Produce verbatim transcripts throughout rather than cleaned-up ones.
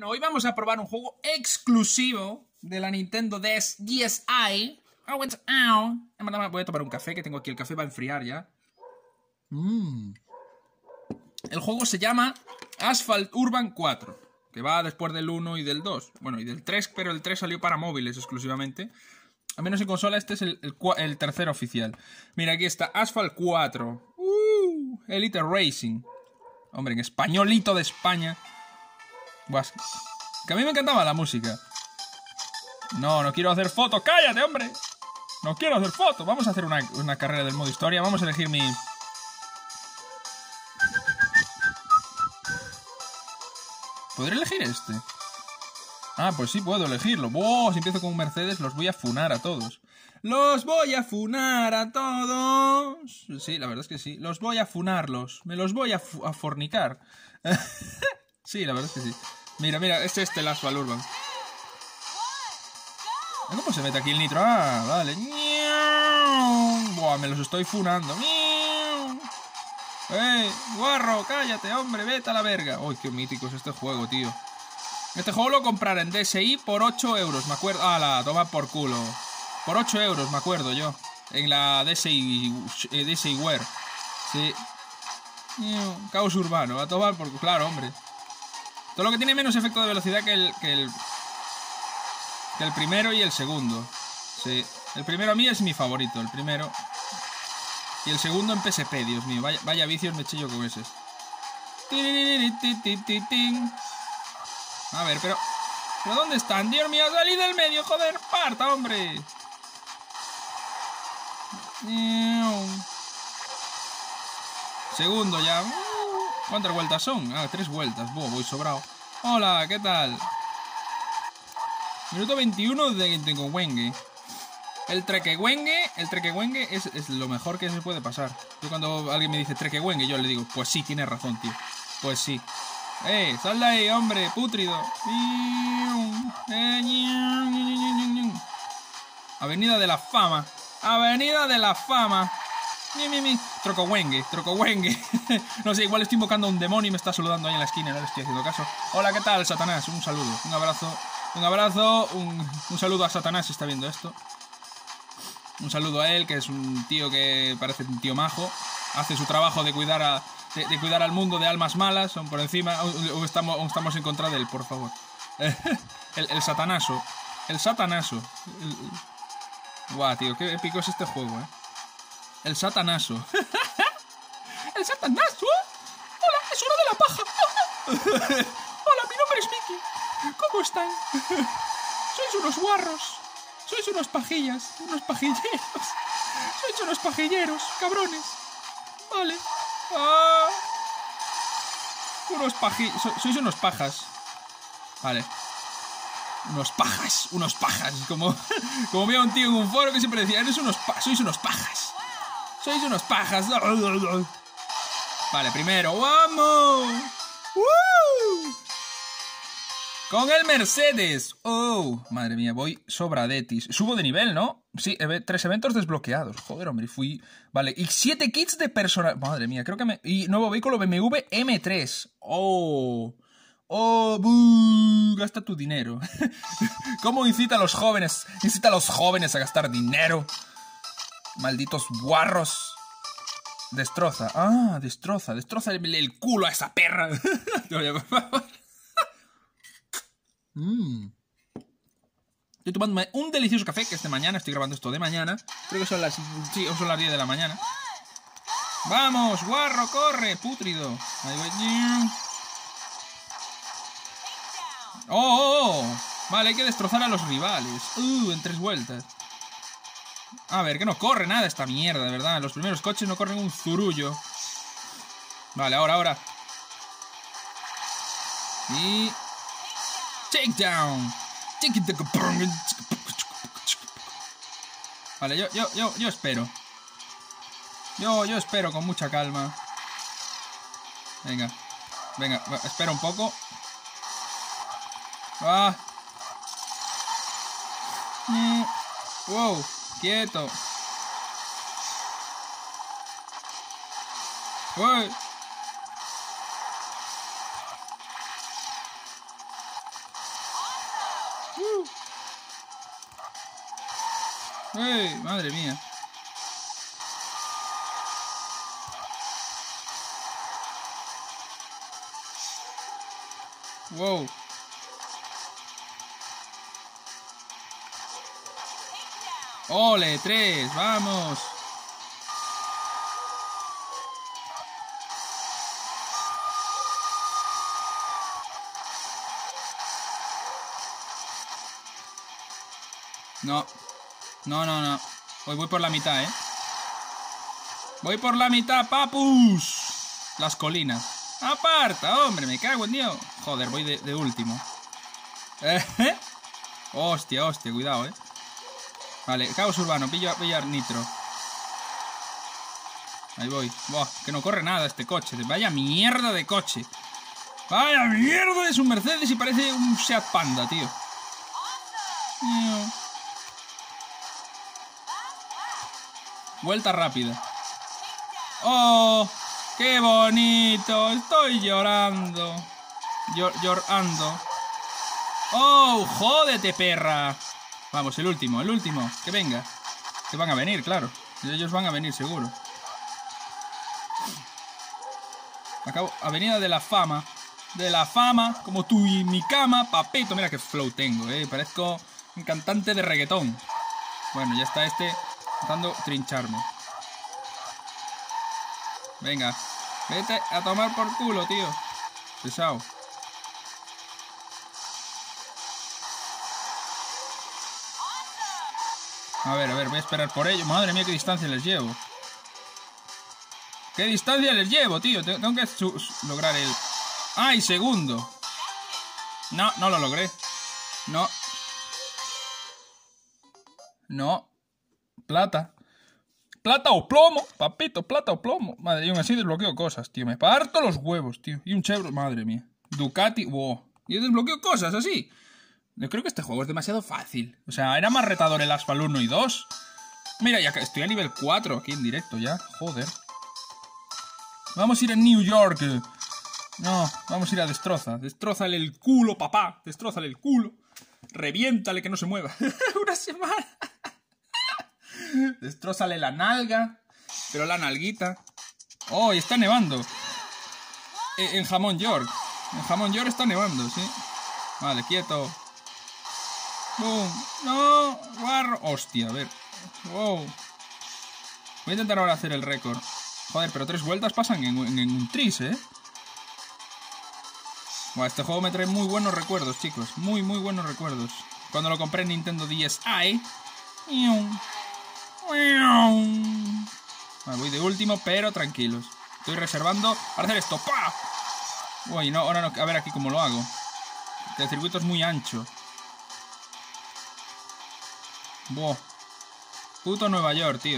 Bueno, hoy vamos a probar un juego exclusivo de la Nintendo D S i. Oh, it's out. Voy a tomar un café, que tengo aquí. El café va a enfriar ya. Mm. El juego se llama Asphalt Urban cuatro, que va después del uno y del dos. Bueno, y del tres, pero el tres salió para móviles exclusivamente. Al menos en consola este es el, el, el tercero oficial. Mira, aquí está Asphalt cuatro. Uh, Elite Racing. Hombre, en españolito de España. Buah, que a mí me encantaba la música. No, no quiero hacer fotos. ¡Cállate, hombre! No quiero hacer fotos. Vamos a hacer una, una carrera del modo historia. Vamos a elegir mi... ¿Podré elegir este? Ah, pues sí, puedo elegirlo. ¡Wow! Si empiezo con un Mercedes, los voy a funar a todos. ¡Los voy a funar a todos! Sí, la verdad es que sí. Los voy a funarlos. Me los voy a, a fornicar. Sí, la verdad es que sí. Mira, mira, es este el Asphalt Urban. ¿Cómo se mete aquí el nitro? Ah, vale. Buah, me los estoy funando. ¡Eh, guarro! ¡Cállate, hombre! ¡Vete a la verga! ¡Uy, qué mítico es este juego, tío! Este juego lo compraré en D S i por ocho euros, me acuerdo. ¡Hala! Toma por culo. Por ocho euros, me acuerdo yo. En la D S i... D S i Wear. Sí. Caos urbano. A tomar por... Claro, hombre. Todo lo que tiene menos efecto de velocidad que el... Que el, que el primero y el segundo. Sí. El primero a mí es mi favorito. El primero... Y el segundo en P S P, Dios mío. Vaya, vaya vicios me eché yo con ese. A ver, pero... ¿Pero dónde están? Dios mío, salí del medio, joder. Parta, hombre. Segundo ya. ¿Cuántas vueltas son? Ah, tres vueltas. Buah, voy sobrado. Hola, ¿qué tal? Minuto veintiuno de Trequewengue. El Trequewengue, el Trequewengue es, es lo mejor que se puede pasar. Yo cuando alguien me dice Trequewengue, yo le digo, pues sí, tienes razón, tío. Pues sí. ¡Eh, sal de ahí, hombre, putrido! Avenida de la Fama. Avenida de la Fama. Mi, mi, mi. Trocowengue, Trocowengue. No sé, igual estoy invocando a un demonio y me está saludando ahí en la esquina, no le estoy haciendo caso. Hola, ¿qué tal, Satanás? Un saludo, un abrazo. Un abrazo, un, un saludo a Satanás si está viendo esto. Un saludo a él, que es un tío que parece un tío majo. Hace su trabajo de cuidar a, de, de cuidar al mundo de almas malas. Son por encima. O, o estamos, o estamos en contra de él, por favor. El, el satanazo. El satanazo. El... Guau, tío, qué épico es este juego, eh. El satanazo. El satanazo. Hola, es hora de la paja. Hola, mi nombre es Mickey. ¿Cómo están? Sois unos guarros. Sois unos pajillas, unos pajilleros. Sois unos pajilleros, cabrones. Vale. Ah. Unos paji... So, sois unos pajas. Vale. Unos pajas, unos pajas. Como, como vi a un tío en un foro que siempre decía, eres unos pa... sois unos pajas. Sois unos pajas. Vale, primero. ¡Vamos! ¡Woo! Con el Mercedes. Oh, madre mía, voy sobradetis. Subo de nivel, ¿no? Sí, tres eventos desbloqueados. Joder, hombre, fui... Vale, y siete kits de personal... Madre mía, creo que me... Y nuevo vehículo B M W M tres. Oh. Oh, buh, gasta tu dinero. ¿Cómo incita a los jóvenes? Incita a los jóvenes a gastar dinero. Malditos guarros. Destroza. Ah, destroza. Destroza el, el culo a esa perra. Oye, por favor. Mm. Estoy tomándome un delicioso café, que es de mañana. Estoy grabando esto de mañana. Creo que son las... Sí, son las diez de la mañana. ¡Vamos, guarro, corre, putrido! Ahí voy. ¡Oh, oh, oh! Vale, hay que destrozar a los rivales. Uh, en tres vueltas. A ver, que no corre nada esta mierda, de verdad. Los primeros coches no corren un zurullo. Vale, ahora, ahora. Y... Takedown. Vale, yo, yo, yo, yo espero. Yo, yo espero con mucha calma. Venga, venga, espera un poco. Ah. Mm. Wow, quieto. Uy. Uh. ¡Ey! Madre mía. Wow. Ole, tres, vamos. No. No, no, no. Voy, voy por la mitad, ¿eh? Voy por la mitad, papus. Las colinas. Aparta, hombre, me cago en Dios. Joder, voy de, de último. ¿Eh? Hostia, hostia, cuidado, ¿eh? Vale, caos urbano, pillo, pillo nitro. Ahí voy. Buah, que no corre nada este coche. Vaya mierda de coche. Vaya mierda, es un Mercedes y parece un Seat Panda, tío. Vuelta rápida. ¡Oh! ¡Qué bonito! Estoy llorando. Llor llorando. ¡Oh! ¡Jódete, perra! Vamos, el último, el último. Que venga. Que van a venir, claro. Ellos van a venir, seguro. Acabo. Avenida de la Fama. De la Fama. Como tú y mi cama, papito. Mira qué flow tengo, eh. Parezco un cantante de reggaetón. Bueno, ya está este intentando trincharme. Venga. Vete a tomar por culo, tío. Pesado. A ver, a ver, voy a esperar por ello. Madre mía, qué distancia les llevo. ¿Qué distancia les llevo, tío? Tengo que lograr el... ¡Ay, segundo! No, no lo logré. No. No. Plata. Plata o plomo, papito, plata o plomo. Madre, y aún así desbloqueo cosas, tío. Me parto los huevos, tío. Y un Chevrolet, madre mía. Ducati, wow. Y desbloqueo cosas así. Yo creo que este juego es demasiado fácil. O sea, era más retador el Asphalt uno y dos. Mira, ya estoy a nivel cuatro aquí en directo ya. Joder. Vamos a ir a New York. No, vamos a ir a Destroza. Destrózale el culo, papá. Destrózale el culo. Reviéntale que no se mueva. Una semana. Destrózale la nalga. Pero la nalguita. Oh, y está nevando. En, en Jamón York. En Jamón York está nevando, sí. Vale, quieto. Boom. No, guarro. Hostia, a ver. Wow. Voy a intentar ahora hacer el récord. Joder, pero tres vueltas pasan en, en, en un tris, ¿eh? Buah, este juego me trae muy buenos recuerdos, chicos. Muy, muy buenos recuerdos. Cuando lo compré en Nintendo D S i. Vale, voy de último, pero tranquilos. Estoy reservando para hacer esto. ¡Pah! Uy, no, ahora no. A ver aquí cómo lo hago. El circuito es muy ancho. Buah. Puto Nueva York, tío.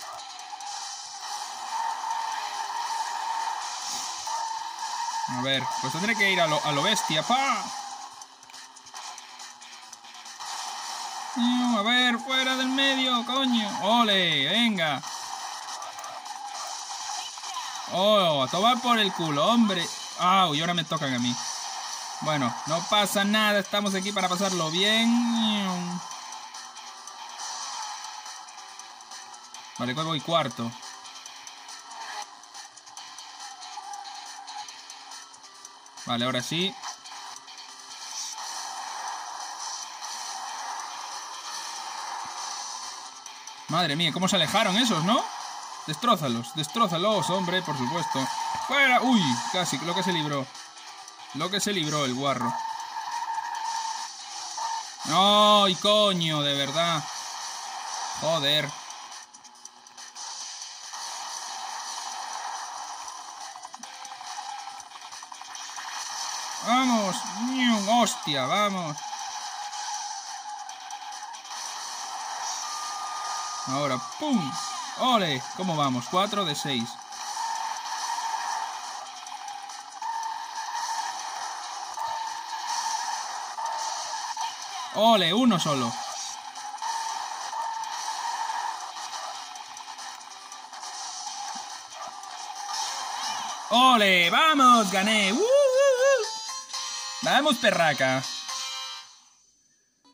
A ver, pues tendré que ir a lo, a lo bestia. ¡Pah! A ver, fuera del medio, coño. ¡Ole! Venga. Oh, a tomar por el culo, hombre. ¡Au! Y ahora me tocan a mí. Bueno, no pasa nada. Estamos aquí para pasarlo bien. Vale, hoy voy cuarto. Vale, ahora sí. Madre mía, cómo se alejaron esos, ¿no? Destrózalos, destrózalos, hombre, por supuesto. ¡Fuera! ¡Uy! Casi, lo que se libró. Lo que se libró el guarro. ¡Ay, coño! De verdad. Joder. ¡Vamos! ¡Hostia! ¡Vamos! Ahora, ¡pum! ¡Ole! ¿Cómo vamos? cuatro de seis. ¡Ole! Uno solo. ¡Ole! ¡Vamos! ¡Gané! ¡Uh, uh, uh! ¡Vamos, perraca!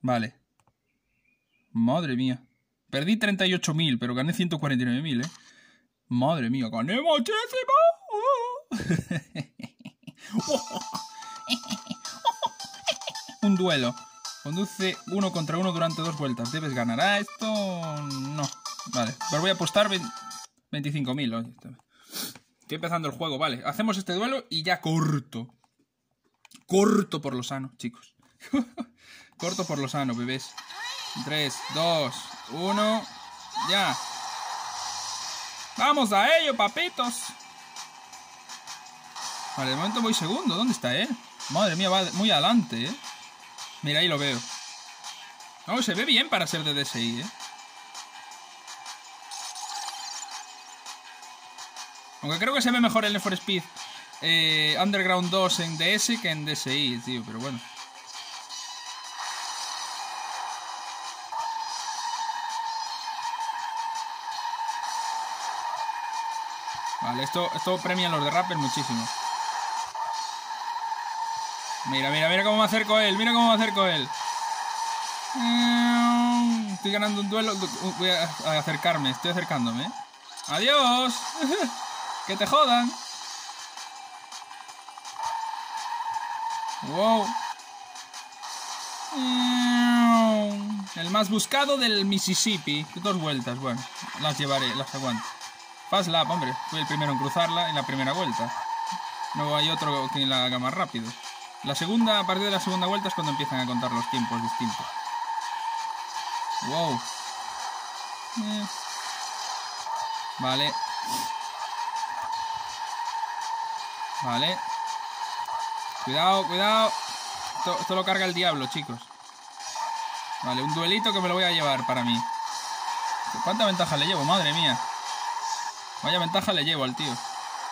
Vale. Madre mía. Perdí treinta y ocho mil, pero gané ciento cuarenta y nueve mil, ¿eh? Madre mía, gané muchísimo. Un duelo. Conduce uno contra uno durante dos vueltas. ¿Debes ganar a esto? No. Vale, pero voy a apostar veinticinco mil. Estoy empezando el juego, vale. Hacemos este duelo y ya corto. Corto por lo sano, chicos. Corto por lo sano, bebés. tres, dos, uno. Ya. ¡Vamos a ello, papitos! Vale, de momento voy segundo. ¿Dónde está él? Madre mía, va muy adelante, ¿eh? Mira, ahí lo veo. No, se ve bien para ser de D S I, ¿eh? Aunque creo que se ve mejor el Need for Speed eh, Underground dos en D S que en D S I, tío, pero bueno. Vale, esto, esto premia a los de Rapper muchísimo. Mira, mira, mira cómo me acerco a él. Mira cómo me acerco a él. Estoy ganando un duelo. Voy a acercarme, estoy acercándome. ¡Adiós! ¡Que te jodan! ¡Wow! El más buscado del Mississippi. Dos vueltas, bueno. Las llevaré, las aguanto. Fast lap, hombre. Fui el primero en cruzarla en la primera vuelta. No hay otro que la haga más rápido. La segunda, a partir de la segunda vuelta es cuando empiezan a contar los tiempos distintos. Wow. Eh. Vale. Vale. Cuidado, cuidado. Esto, esto lo carga el diablo, chicos. Vale, un duelito que me lo voy a llevar para mí. ¿Cuánta ventaja le llevo? Madre mía. Vaya ventaja le llevo al tío.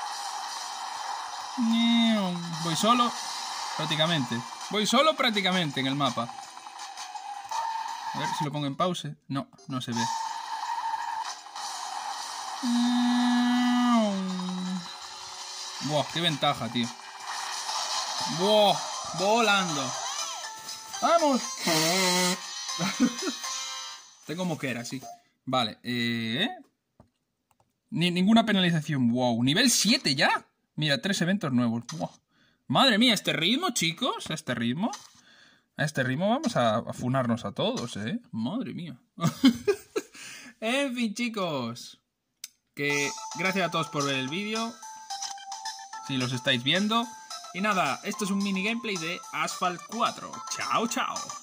Voy solo. Prácticamente. Voy solo prácticamente en el mapa. A ver si lo pongo en pause. No, no se ve. Buah, qué ventaja, tío. Buah, volando. ¡Vamos! Tengo moquera, sí. Vale, eh... Ni, ninguna penalización. Wow, nivel siete ya. Mira, tres eventos nuevos. Wow. Madre mía, este ritmo, chicos. A este ritmo. A este ritmo vamos a, a funarnos a todos, ¿eh? Madre mía. En fin, chicos. Que gracias a todos por ver el vídeo. Si los estáis viendo. Y nada, esto es un mini gameplay de Asphalt cuatro. Chao, chao.